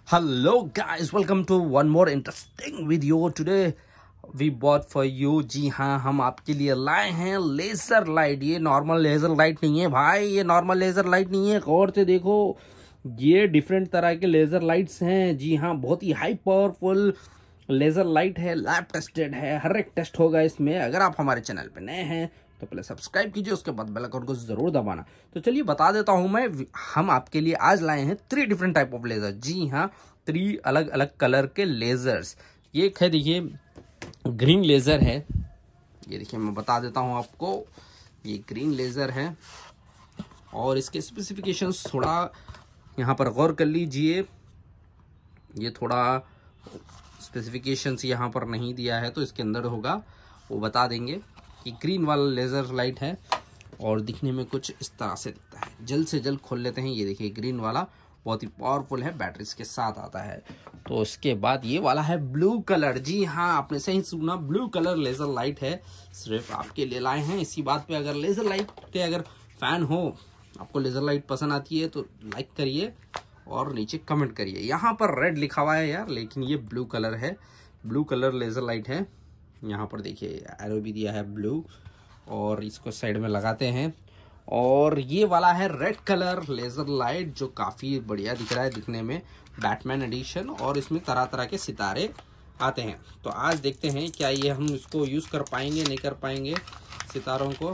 Hello guys, welcome to one more interesting video. Today we bought for you. जी हाँ, हम आपके लिए लाए हैं लेजर लाइट। ये नॉर्मल लेजर लाइट नहीं है भाई, ये नॉर्मल लेजर लाइट नहीं है। गौर से देखो, ये डिफरेंट तरह के लेजर लाइट्स हैं। जी हाँ, बहुत ही हाई पावरफुल लेजर लाइट है, लैब टेस्टेड है, हर एक टेस्ट होगा इसमें। अगर आप हमारे चैनल पे नए हैं तो पहले सब्सक्राइब कीजिए, उसके बाद बेल आइकन को जरूर दबाना। तो चलिए बता देता हूं मैं, हम आपके लिए आज लाए हैं 3 डिफरेंट टाइप ऑफ लेजर। जी हाँ, 3 अलग अलग कलर के लेजर्स। ये एक है, देखिए ग्रीन लेजर है। ये देखिए मैं बता देता हूं आपको, ये ग्रीन लेजर है और इसके स्पेसिफिकेशंस थोड़ा यहाँ पर गौर कर लीजिए। ये थोड़ा स्पेसिफिकेशंस यहाँ पर नहीं दिया है, तो इसके अंदर होगा, वो बता देंगे। कि ग्रीन वाला लेजर लाइट है और दिखने में कुछ इस तरह से दिखता है। जल्द से जल्द खोल लेते हैं। ये देखिए ग्रीन वाला बहुत ही पावरफुल है, बैटरीज के साथ आता है। तो उसके बाद ये वाला है ब्लू कलर। जी हाँ, आपने सही सुना, ब्लू कलर लेजर लाइट है, सिर्फ आपके लिए लाए हैं। इसी बात पे अगर लेजर लाइट के अगर फैन हो, आपको लेजर लाइट पसंद आती है तो लाइक करिए और नीचे कमेंट करिए। यहाँ पर रेड लिखा हुआ है यार, लेकिन ये ब्लू कलर है, ब्लू कलर लेजर लाइट है। यहाँ पर देखिए एरो भी दिया है ब्लू, और इसको साइड में लगाते हैं। और ये वाला है रेड कलर लेजर लाइट, जो काफी बढ़िया दिख रहा है दिखने में, बैटमैन एडिशन, और इसमें तरह तरह के सितारे आते हैं। तो आज देखते हैं क्या ये हम इसको यूज कर पाएंगे, नहीं कर पाएंगे सितारों को।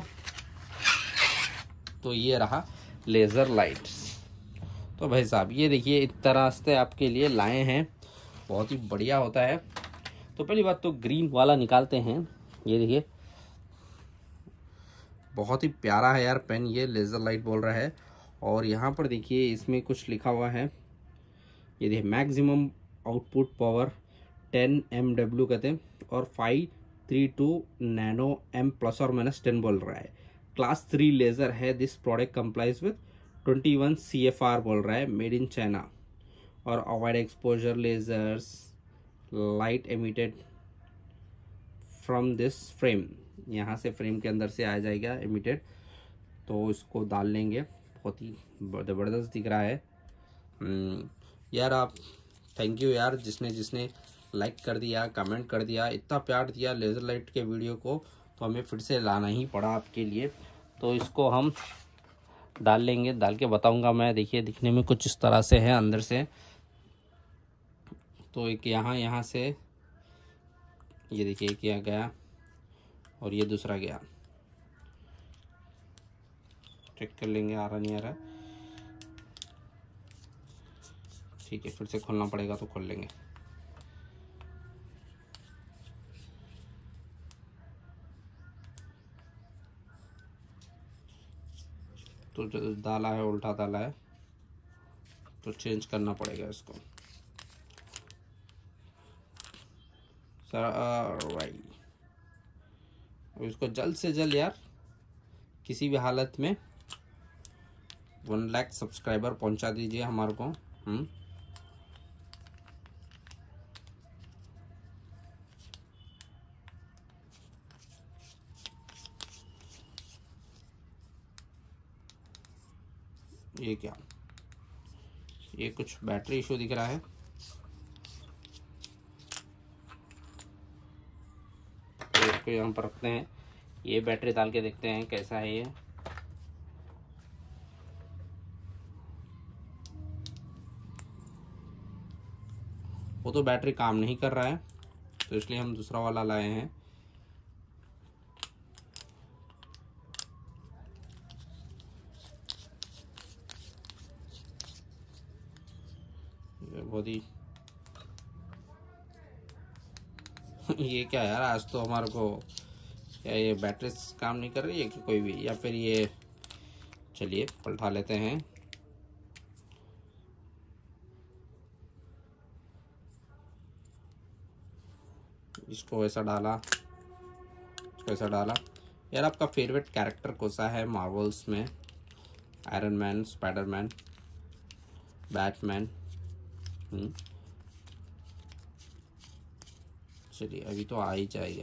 तो ये रहा लेजर लाइट्स। तो भाई साहब ये देखिए इस तरह से आपके लिए लाए हैं, बहुत ही बढ़िया होता है। तो पहली बात तो ग्रीन वाला निकालते हैं। ये देखिए बहुत ही प्यारा है यार पेन, ये लेजर लाइट बोल रहा है। और यहाँ पर देखिए इसमें कुछ लिखा हुआ है। ये देखिए मैक्सिमम आउटपुट पावर 10 MW कहते हैं, और 532 नैनो एम प्लस और माइनस 10 बोल रहा है। क्लास 3 लेजर है। This product complies with 21 CFR बोल रहा है, मेड इन चाइना। और avoid exposure lasers light emitted from this frame. यहाँ से फ्रेम के अंदर से आ जाएगा एमिटेड। तो इसको डाल लेंगे, बहुत ही ज़बरदस्त दिख रहा है। यार आप थैंक यू यार, जिसने जिसने लाइक कर दिया, कमेंट कर दिया, इतना प्यार दिया लेजर लाइट के वीडियो को, तो हमें फिर से लाना ही पड़ा आपके लिए। तो इसको हम डाल लेंगे, डाल के बताऊंगा मैं। देखिए दिखने में कुछ इस तरह से है अंदर से। तो एक यहाँ से ये देखिए एक यहाँ गया और ये दूसरा गया। चेक कर लेंगे, आ रहा नहीं आ रहा, ठीक है। फिर से खोलना पड़ेगा तो खोल लेंगे। तो जो डाला है उल्टा डाला है, तो चेंज करना पड़ेगा इसको। राइट, इसको जल्द से जल्द यार किसी भी हालत में 1 लाख सब्सक्राइबर पहुंचा दीजिए हमारे को। ये क्या, ये कुछ बैटरी इशू दिख रहा है। तो इसको यहाँ पर रखते हैं, ये बैटरी डाल के देखते हैं कैसा है ये। वो तो बैटरी काम नहीं कर रहा है, तो इसलिए हम दूसरा वाला लाए हैं। बहुत ही ये क्या यार, आज तो हमारे को क्या ये बैटरी काम नहीं कर रही है कि कोई भी, या फिर ये, चलिए पलटा लेते हैं। इसको ऐसा डाला, इसको ऐसा डाला। यार आपका फेवरेट कैरेक्टर कौन सा है मार्वल्स में? Iron Man, spiderman, Batman. चलिए अभी तो आ ही जाएगा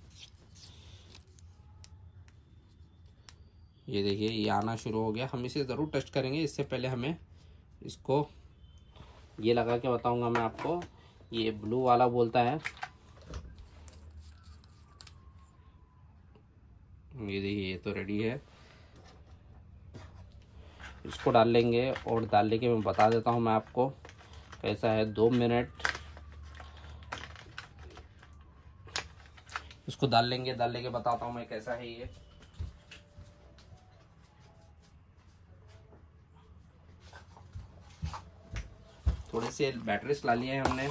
ये देखिए ये आना शुरू हो गया। हम इसे ज़रूर टेस्ट करेंगे, इससे पहले हमें इसको ये लगा के बताऊंगा मैं आपको। ये ब्लू वाला बोलता है। ये देखिए, ये तो रेडी है। इसको डाल लेंगे और डालने के मैं बता देता हूँ मैं आपको कैसा है। 2 मिनट इसको डाल लेंगे, डाल लेके बताता हूँ मैं कैसा है ये। थोड़ी सी बैटरीज ला लिए हैं हमने,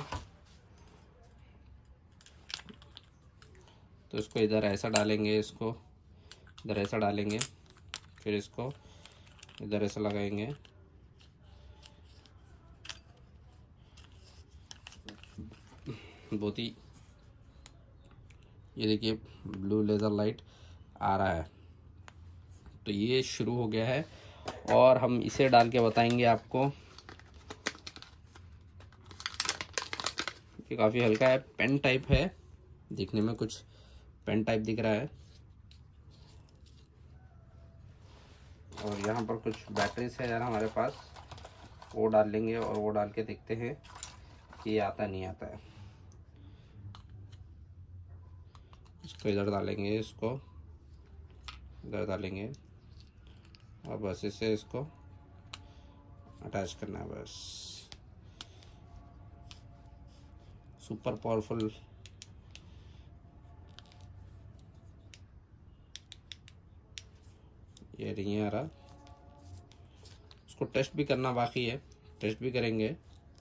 तो इसको इधर ऐसा डालेंगे, इसको इधर ऐसा डालेंगे, फिर इसको इधर ऐसा लगाएंगे। बहुत ही, ये देखिए ब्लू लेज़र लाइट आ रहा है। तो ये शुरू हो गया है और हम इसे डाल के बताएंगे आपको। ये काफ़ी हल्का है, पेन टाइप है, दिखने में कुछ पेन टाइप दिख रहा है। और यहाँ पर कुछ बैटरीज है यार हमारे पास, वो डाल लेंगे और वो डाल के देखते हैं कि ये आता नहीं आता है। इसको इधर डालेंगे, इसको इधर डालेंगे और बस इसे इसको अटैच करना है बस। सुपर पावरफुल ये नहीं आ रहा। उसको टेस्ट भी करना बाकी है, टेस्ट भी करेंगे।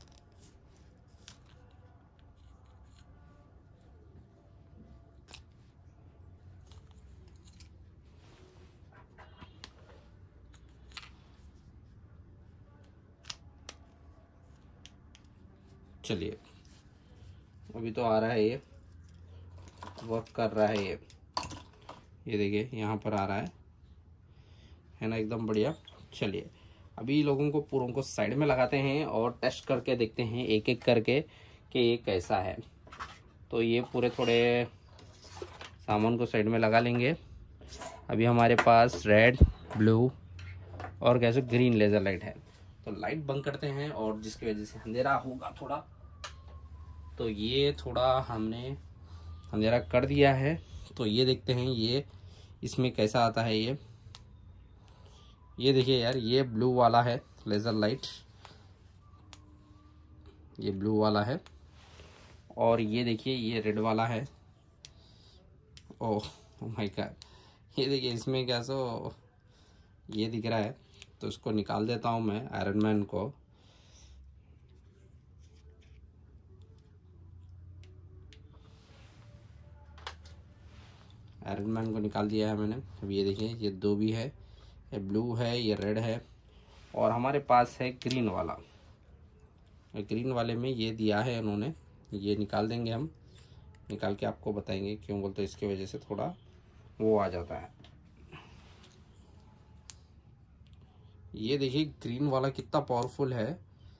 चलिए, अभी तो आ रहा है, ये वर्क कर रहा है। ये देखिए यहाँ पर आ रहा है ना, एकदम बढ़िया। चलिए, अभी लोगों को पूरों को साइड में लगाते हैं और टेस्ट करके देखते हैं एक एक करके कि ये कैसा है। तो ये पूरे थोड़े सामान को साइड में लगा लेंगे। अभी हमारे पास रेड, ब्लू और कैसे ग्रीन लेज़र लाइट है। तो लाइट बंद करते हैं और जिसकी वजह से अंधेरा होगा थोड़ा। तो ये थोड़ा हमने अंधेरा कर दिया है। तो ये देखते हैं ये इसमें कैसा आता है। ये देखिए यार, ये ब्लू वाला है लेज़र लाइट, ये ब्लू वाला है। और ये देखिए ये रेड वाला है। ओह माय गॉड, ये देखिए इसमें क्या सो ये दिख रहा है। तो इसको निकाल देता हूँ मैं, आयरन मैन को। आयरन मैन को निकाल दिया है मैंने। अब ये देखिए ये 2 भी है, ये ब्लू है, ये रेड है और हमारे पास है ग्रीन वाला। ग्रीन वाले में ये दिया है उन्होंने, ये निकाल देंगे हम। निकाल के आपको बताएंगे क्यों बोलते, इसकी वजह से थोड़ा वो आ जाता है। ये देखिए ग्रीन वाला कितना पावरफुल है,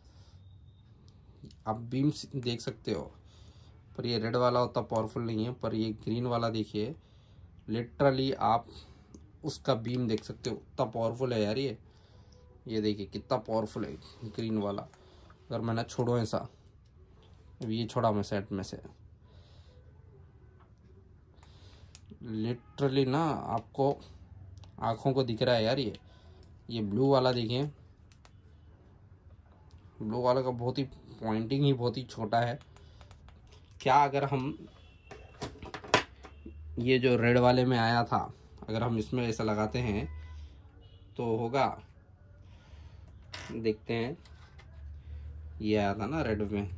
आप बीम देख सकते हो। पर ये रेड वाला उतना पावरफुल नहीं है। पर ये ग्रीन वाला देखिए, लिटरली आप उसका बीम देख सकते हो, उतना पावरफुल है यार ये देखिए कितना पावरफुल है ग्रीन वाला। अगर मैंने छोड़ो ऐसा, अब ये छोड़ा मैं सेट में से, लिटरली ना आपको आँखों को दिख रहा है यार। ये ब्लू वाला देखिए, ब्लू वाला का बहुत ही पॉइंटिंग ही बहुत ही छोटा है। क्या अगर हम ये जो रेड वाले में आया था, अगर हम इसमें ऐसा लगाते हैं तो होगा, देखते हैं। ये आया था ना रेड में।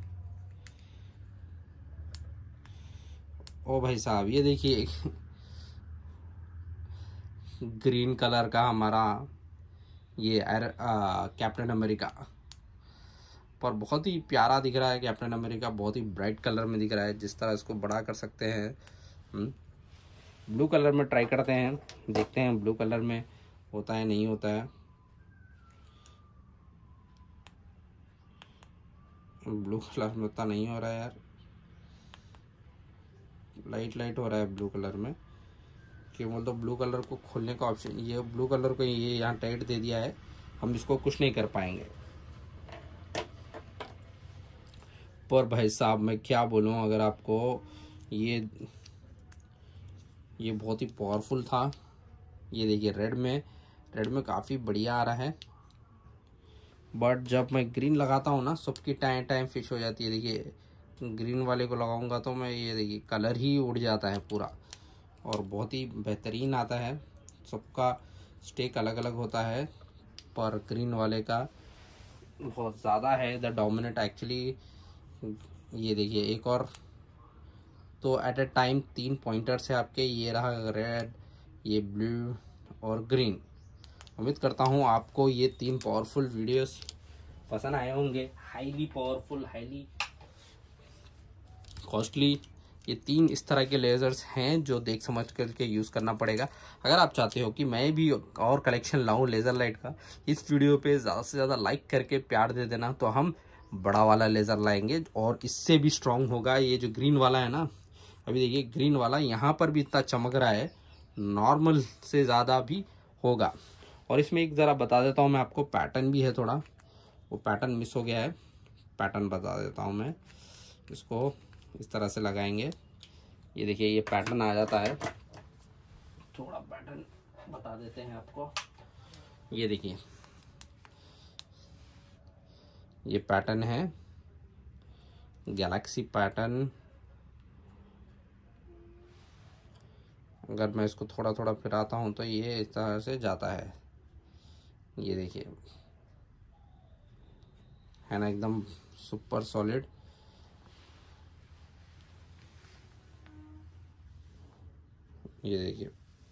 ओ भाई साहब, ये देखिए ग्रीन कलर का हमारा ये कैप्टन अमेरिका, पर बहुत ही प्यारा दिख रहा है कैप्टन अमेरिका, बहुत ही ब्राइट कलर में दिख रहा है। जिस तरह इसको बड़ा कर सकते हैं। ब्लू कलर में ट्राई करते हैं, देखते हैं ब्लू कलर में होता है नहीं होता है। ब्लू कलर में उतना नहीं हो रहा है यार, लाइट लाइट हो रहा है ब्लू कलर में। क्यों बोल तो ब्लू कलर को खोलने का ऑप्शन, ये ब्लू कलर को ये यहाँ टाइट दे दिया है, हम इसको कुछ नहीं कर पाएंगे। पर भाई साहब मैं क्या बोलूँ, अगर आपको ये बहुत ही पावरफुल था। ये देखिए रेड में काफ़ी बढ़िया आ रहा है, बट जब मैं ग्रीन लगाता हूँ ना, सबकी टाइम फिश हो जाती है। देखिए ग्रीन वाले को लगाऊंगा तो मैं, ये देखिए कलर ही उड़ जाता है पूरा, और बहुत ही बेहतरीन आता है। सबका स्टेक अलग अलग होता है, पर ग्रीन वाले का बहुत ज़्यादा है द डोमिनेट एक्चुअली। ये देखिए एक और, तो एट ए टाइम 3 पॉइंटर्स है आपके। ये रहा रेड, ये ब्लू और ग्रीन। उम्मीद करता हूँ आपको ये 3 पावरफुल वीडियोस पसंद आए होंगे। हाईली पावरफुल, हाईली कॉस्टली, ये 3 इस तरह के लेजर्स हैं जो देख समझ करके यूज़ करना पड़ेगा। अगर आप चाहते हो कि मैं भी और कलेक्शन लाऊं लेज़र लाइट का, इस वीडियो पे ज़्यादा से ज़्यादा लाइक करके प्यार दे देना, तो हम बड़ा वाला लेज़र लाएंगे और इससे भी स्ट्रॉन्ग होगा। ये जो ग्रीन वाला है ना, अभी देखिए ग्रीन वाला यहाँ पर भी इतना चमक रहा है, नॉर्मल से ज़्यादा भी होगा। और इसमें एक ज़रा बता देता हूँ मैं आपको, पैटर्न भी है थोड़ा, वो पैटर्न मिस हो गया है, पैटर्न बता देता हूँ मैं। इसको इस तरह से लगाएंगे, ये देखिए ये पैटर्न आ जाता है। थोड़ा पैटर्न बता देते हैं आपको, ये देखिए ये पैटर्न है गैलेक्सी पैटर्न। अगर मैं इसको थोड़ा थोड़ा फिराता हूँ तो ये इस तरह से जाता है। ये देखिए है ना, एकदम सुपर सॉलिड। ये देखिए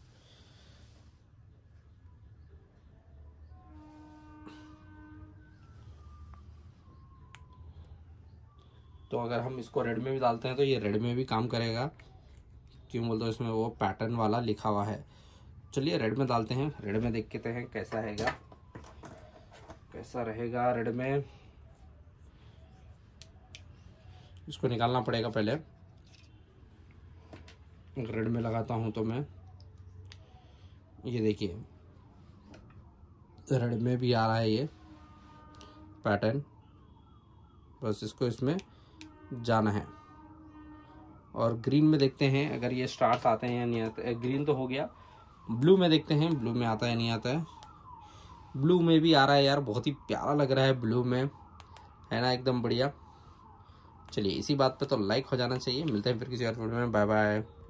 तो अगर हम इसको रेड में भी डालते हैं तो ये रेड में भी काम करेगा। क्यों बोलते हो, इसमें वो पैटर्न वाला लिखा हुआ है। चलिए रेड में डालते हैं, रेड में देखते हैं कैसा रहेगा, कैसा रहेगा रेड में। इसको निकालना पड़ेगा पहले। रेड में लगाता हूं तो मैं, ये देखिए रेड में भी आ रहा है ये पैटर्न, बस इसको इसमें जाना है। और ग्रीन में देखते हैं अगर ये स्टार्स आते हैं या नहीं आते। ग्रीन तो हो गया, ब्लू में देखते हैं ब्लू में आता है नहीं आता है। ब्लू में भी आ रहा है यार, बहुत ही प्यारा लग रहा है ब्लू में, है ना, एकदम बढ़िया। चलिए इसी बात पे तो लाइक हो जाना चाहिए। मिलते हैं फिर किसी और वीडियो में, बाय बाय।